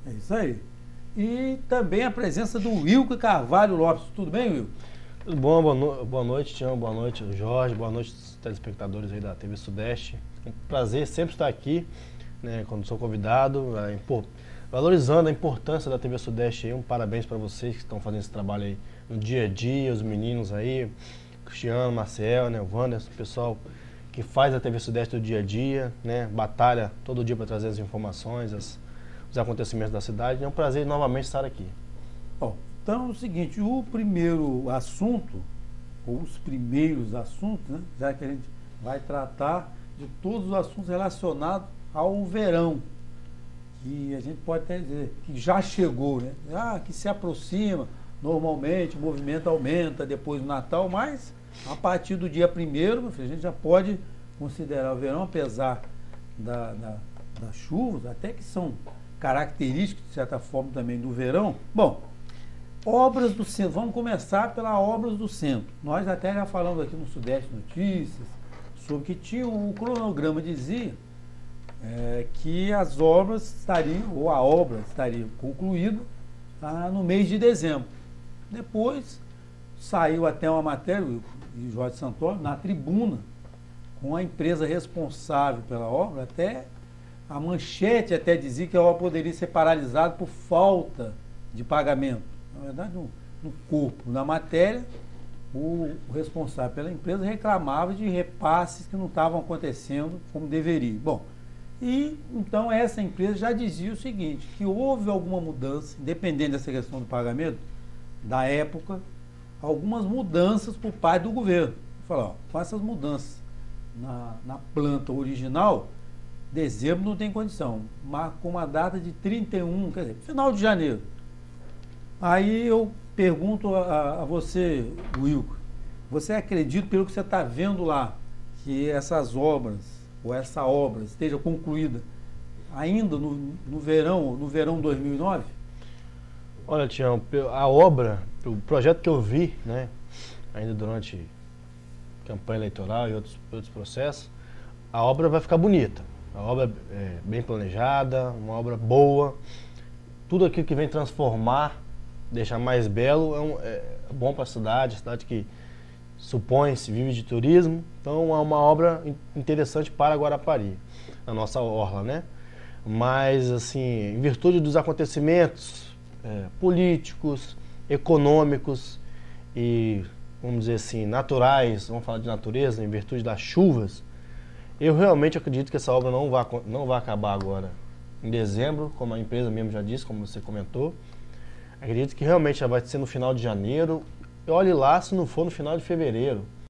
É isso aí. E também a presença do Wilker Carvalho Lopes. Tudo bem, Wilker? Tudo bom? Boa noite, Tião. Boa noite, Jorge. Boa noite, telespectadores aí da TV Sudeste. É um prazer sempre estar aqui, né, quando sou convidado, valorizando a importância da TV Sudeste aí. Um parabéns para vocês que estão fazendo esse trabalho aí no dia a dia, os meninos aí, Cristiano, Marcel, né, o Wanderson, o pessoal que faz a TV Sudeste do dia a dia, né, batalha todo dia para trazer as informações, os acontecimentos da cidade. É um prazer novamente estar aqui. Bom, então é o seguinte, o primeiro assunto, ou os primeiros assuntos, né, já que a gente vai tratar de todos os assuntos relacionados ao verão, que a gente pode até dizer que já chegou, né? Que se aproxima, normalmente o movimento aumenta depois do Natal, mas a partir do dia 1º, a gente já pode considerar o verão, apesar das chuvas, até que são características, de certa forma, também do verão. Bom, obras do centro, vamos começar pelas obras do centro. Nós até já falamos aqui no Sudeste Notícias, sobre que tinha o cronograma dizia que as obras estariam, ou a obra estaria concluída no mês de dezembro. Depois saiu até uma matéria, de Jorge Santoro, na tribuna, com a empresa responsável pela obra, até a manchete até dizia que a obra poderia ser paralisada por falta de pagamento. Na verdade, no corpo da matéria, o responsável pela empresa reclamava de repasses que não estavam acontecendo como deveria. Bom, e então essa empresa já dizia o seguinte, que houve alguma mudança, independente dessa questão do pagamento, da época, algumas mudanças por parte do governo. Falar, com essas mudanças na planta original, dezembro não tem condição, com uma data de 31, quer dizer, final de janeiro. Aí eu pergunto a você, Wilco, você acredita, pelo que você está vendo lá, que essas obras, ou essa obra esteja concluída ainda no verão 2009? Olha, Tião, a obra, o projeto que eu vi, né, ainda durante campanha eleitoral e outros processos, a obra vai ficar bonita. A obra é bem planejada, uma obra boa. Tudo aquilo que vem transformar, deixar mais belo, é bom para a cidade que supõe-se vive de turismo. Então é uma obra interessante para Guarapari, a nossa orla, né? Mas, assim, em virtude dos acontecimentos políticos, econômicos e, vamos dizer assim, naturais, vamos falar de natureza, em virtude das chuvas, eu realmente acredito que essa obra não vai acabar agora em dezembro, como a empresa mesmo já disse, como você comentou. Acredito que realmente já vai ser no final de janeiro. E olhe lá se não for no final de fevereiro.